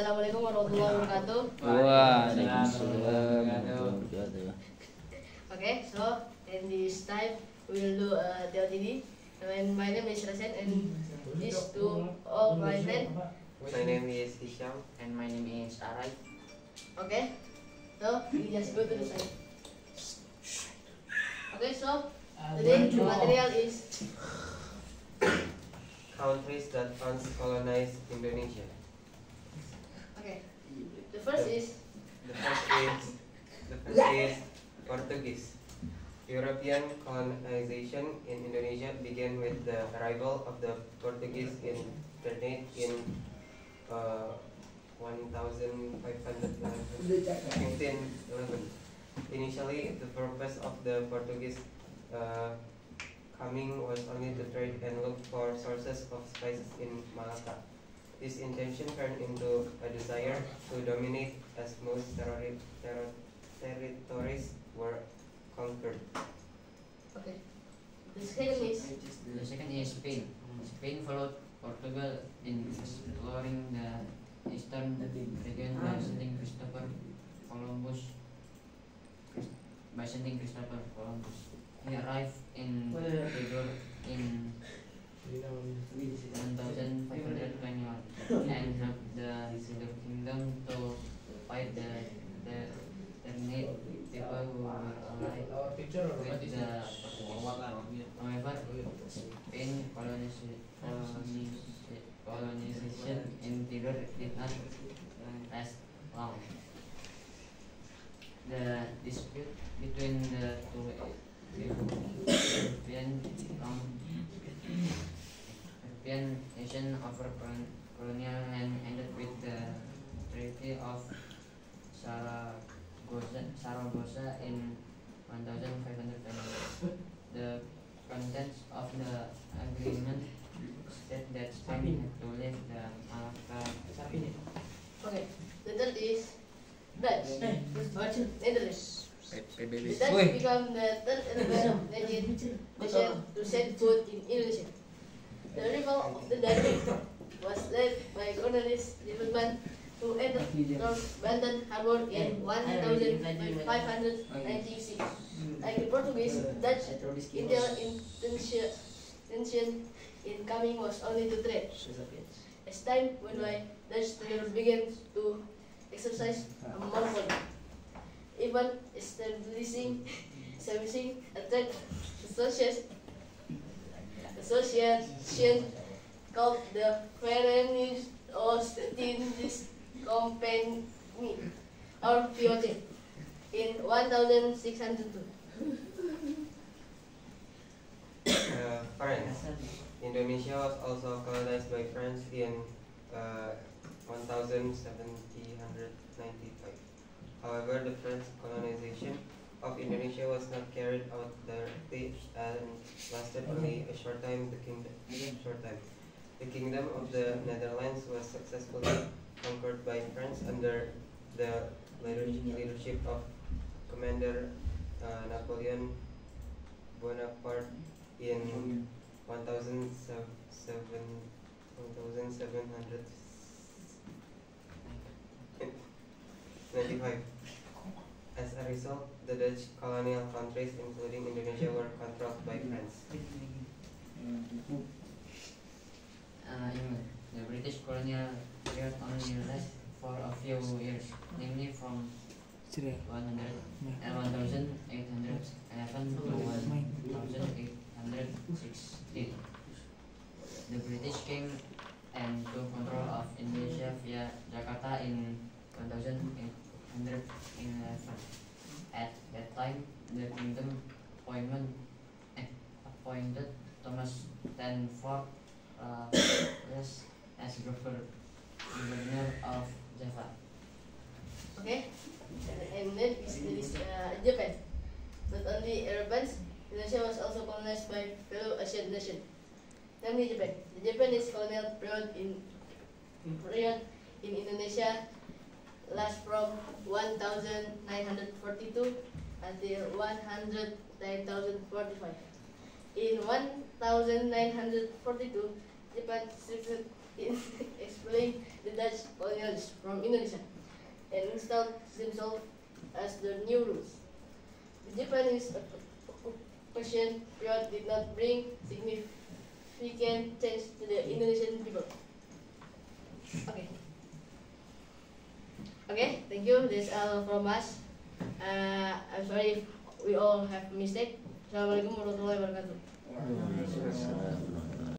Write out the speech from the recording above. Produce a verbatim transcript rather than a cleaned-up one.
Assalamualaikum warahmatullahi wabarakatuh. Waalaikumsalam warahmatullahi wabarakatuh. Okay, so in this time we will do a T L T D. And my name is Rasen and these two all my friends. My name is Hisham and my name is Arai. Okay, so we just go to the side. Okay, so today the material is countries that once colonized Indonesia. okay. The first is The first is the first is Portuguese. European colonization in Indonesia began with the arrival of the Portuguese in Ternate in uh, fifteen eleven. Initially, the purpose of the Portuguese uh, coming was only to trade and look for sources of spices in Malacca. This intention turned into a desire to dominate as most terri ter territories were conquered. okay. The second is The second is Spain. Spain followed Portugal in exploring the eastern region by sending Christopher Columbus. By sending Christopher Columbus, he arrived in Ecuador in one thousand five hundred twenty-one and helped the the kingdom to fight the the Ternate people who were allied with the However, Spain colonization colonization in Tidor did not last long. The dispute between the two European European nations over colonial land ended with the Treaty of Saragossa, Saragossa in one thousand five hundred twenty. The contents of the agreement state that Spain had to leave the Malacca. okay. The third is Dutch. Netherlands. P B B. The Dutch become the third European nation to set foot in Indonesia. The arrival of the Dutch was led by Cornelis Development, who entered North Banten Harbor in one thousand five hundred ninety-six. Like the Portuguese, Dutch intention intention in coming was only to trade. As time went by, Dutch traders began to exercise a monopoly, even establishing establishing a trade association association called the Verenigde Oost-Indisch Company or V O C in one thousand six hundred two. Uh, France. Indonesia was also colonized by France in uh, seventeen ninety-five. However, the French colonization of Indonesia was not carried out directly and lasted only a short time. The kingdom, short time. The kingdom of the Netherlands was successfully conquered by France under the leadership of Commander uh, Napoleon Bonaparte in one thousand seven hundred ninety-five. As a result, the Dutch colonial countries, including Indonesia, were controlled by France. Uh, England. The British colonial period only lasted for a few years, namely from one thousand eight hundred eleven to one thousand eight hundred sixteen. The British came and took control of Indonesia via Jakarta in one thousand eight hundred eleven. At that time, the kingdom appointment, eh, appointed Thomas Stanford uh, as as governor of Java. Okay, and then is, is uh, Japan. Not only Europeans, Indonesia was also colonized by fellow Asian nations, namely Japan. The Japanese colonial period in period in Indonesia lasts from one thousand nine hundred forty-two until one hundred nine thousand forty-five. In one thousand nine hundred forty-two, Japan succeeded in expelling the Dutch colonial colonialists from Indonesia and installed themselves as the new rulers. The Japanese occupation period did not bring significant change to the Indonesian people. Okay. Okay, thank you. That's all from us. Uh, I'm sorry if we all have mistake. Assalamualaikum warahmatullahi wabarakatuh. Waalaikumsalam.